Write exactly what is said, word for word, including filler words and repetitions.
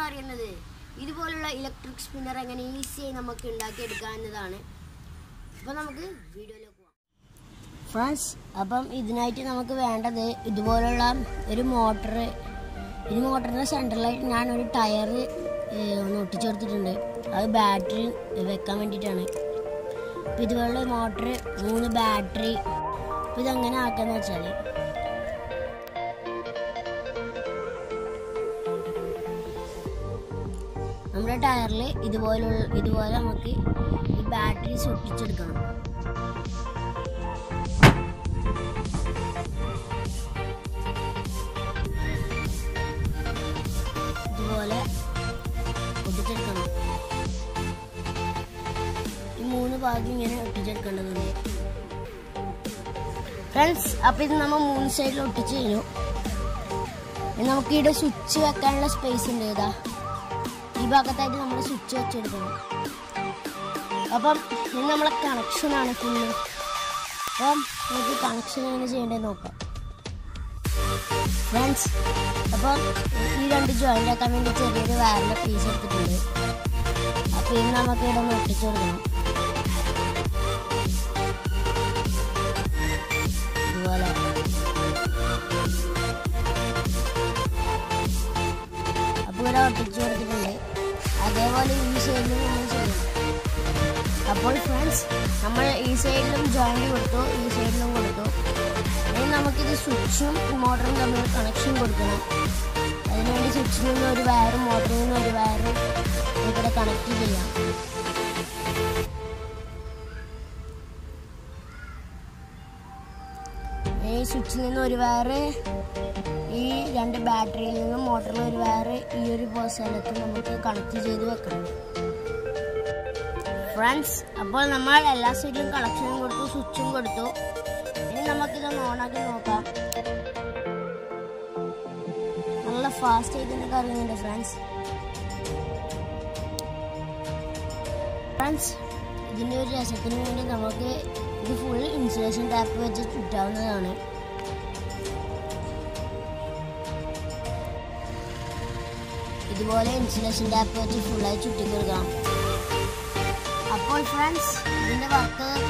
പറയുന്നത് ഇതുപോലുള്ള electric spinner എങ്ങനെ ഈസിയായി നമുക്ക് ഉണ്ടാക്കിയെടുക്കാം എന്നതാണ്. അപ്പോൾ നമുക്ക് വീഡിയോയിലേക്ക് പോകാം ഫ്രണ്ട്സ്. അപ്പം ഇതിനായിട്ട് നമുക്ക് വേണ്ടത് ഇതുപോലുള്ള ഒരു മോട്ടർ. ഈ മോട്ടറിൻ്റെ സെൻറ്ററിലായിട്ട് ഞാൻ ഒരു ടയർ ഒന്ന് ഒട്ടിച്ചേർത്തിട്ടുണ്ട്. അത് ബാറ്ററി വെക്കാൻ വേണ്ടിയിട്ടാണ്. അപ്പോൾ ഇതുപോലുള്ള മോട്ടർ, മൂന്ന് ബാറ്ററി. അപ്പോൾ ഇതെങ്ങനെ ആക്കാന്ന് വെച്ചാൽ നമ്മുടെ ടയറിൽ ഇതുപോലുള്ള ഇതുപോലെ നമുക്ക് ഈ ബാറ്ററീസ് ഒട്ടിച്ചെടുക്കണം. ഇതുപോലെ ഒട്ടിച്ചെടുക്കണം. ഈ മൂന്ന് ഭാഗം ഇങ്ങനെ ഒട്ടിച്ചെടുക്കേണ്ടതുണ്ട് ഫ്രണ്ട്സ്. അപ്പോൾ ഇത് നമ്മൾ മൂന്ന് സൈഡിൽ ഒട്ടിച്ച് കഴിഞ്ഞു. നമുക്ക് ഇവിടെ സ്വിച്ച് വെക്കാനുള്ള സ്പേസ് ഉണ്ട്. ഇതാ ഈ ഭാഗത്തായിട്ട് നമ്മൾ സ്വിച്ച് വെച്ചെടുക്കണം. അപ്പം ഇത് നമ്മളെ കണക്ഷനാണ് ഫുള്ള്. അപ്പം നമുക്ക് കണക്ഷൻ എങ്ങനെ ചെയ്യേണ്ടത് നോക്കാം ഫ്രണ്ട്സ്. അപ്പം ഈ രണ്ട് ജോയിൻ്റ് ആക്കാൻ വേണ്ടി ചെറിയൊരു വയറിൻ്റെ പീസ് എടുത്തിട്ടുണ്ട്. അപ്പോൾ ഇത് നമുക്ക് ഇവിടെ ഒന്ന് ഒട്ടിച്ചു കൊടുക്കണം. ഇതുപോലെ അപ്പോൾ ഇവിടെ ഒട്ടിച്ചു കൊടുത്തിട്ടുണ്ട്. അതേപോലെ ഈ സൈഡിലും നമ്മൾ ചെയ്യും. അപ്പോൾ ഫ്രണ്ട്സ്, നമ്മൾ ഈ സൈഡിലും ജോയിൻ്റ് കൊടുത്തു, ഈ സൈഡിലും കൊടുത്തു. ഇനി നമുക്കിത് സ്വിച്ചും മോട്ടറും തമ്മിൽ കണക്ഷൻ കൊടുക്കണം. അതിനുവേണ്ടി സ്വിച്ചിൽ നിന്ന് ഒരു വയറും മോട്ടറിൽ നിന്ന് ഒരു വയറും ഇവിടെ കണക്ട് ചെയ്യാം. ഈ സ്വിച്ചിൽ നിന്ന് ഒരു വയറ് ഈ രണ്ട് ബാറ്ററിയിൽ നിന്നും മോട്ടറിൽ ഒരു വയറ് ഈ ഒരു സ്ഥലത്ത് നമുക്ക് കണക്ട് ചെയ്ത് വെക്കണം ഫ്രണ്ട്സ്. അപ്പോൾ നമ്മൾ എല്ലാ സൈഡിലും കണക്ഷനും കൊടുത്തു, സ്വിച്ചും കൊടുത്തു. ഇനി നമുക്കിതൊന്ന് ഓണാക്കി നോക്കാം. നല്ല ഫാസ്റ്റ് ആയിട്ട് തന്നെ കറങ്ങുന്നുണ്ട് ഫ്രണ്ട്സ്. ഫ്രണ്ട്സ്, ഇതിൻ്റെ ഒരു രസത്തിന് വേണ്ടി നമുക്ക് ഇത് ഫുൾ ഇൻസുലേഷൻ ടാപ്പ് വെച്ച് ചുറ്റാവുന്നതാണ്. ഇതുപോലെ ഇൻസുലേഷൻ ടാപ്പ് വെച്ച് ഫുള്ളായി ചുറ്റി കൊടുക്കാം. അപ്പോൾ ഫ്രണ്ട്സ്, ഇതിൻ്റെ വർക്ക്